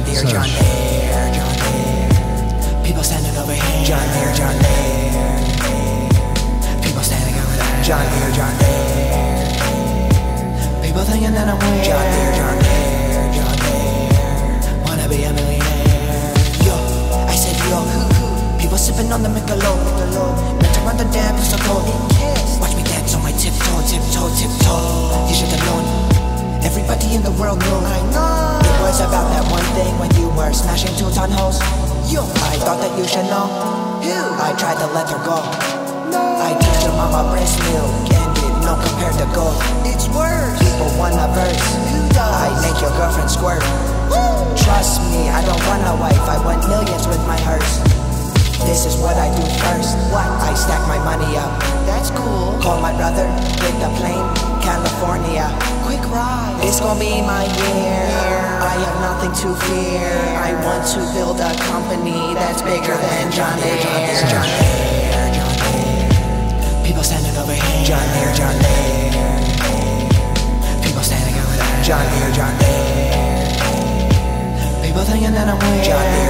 Deere, John Deere, John Deere. People standing over here. John Deere, John Deere. People standing over there. John Deere, John Deere. People thinking that I'm weird. John Deere, John Deere, John Deere. Wanna be a millionaire. Yo, I said yo. People sipping on the Michelob. Meant to run the damn pistol cold. Watch me dance on my tiptoe, tiptoe, tiptoe. You should have known. Everybody in the world knew. I know. It was about that one thing when you were smashing 2-ton hoes. Yo, I thought that you should know. I tried to let her go. I teach your mama breast milk, and it no compared to gold. It's worse. People want a verse. I make your girlfriend squirt. Trust me, I don't want a wife. I want millions with my hearse. This is what I do first. What? I stack my money up. That's cool. Call my brother, get the plane, California. Quick ride. This gon' be my year. I have nothing to fear. I want to build a company that's bigger than John Deere. John Deere, John Deere. People standing over here. John Deere, John Deere. People standing over there. John Deere, John Deere. People thinking that I'm weird. John Deere.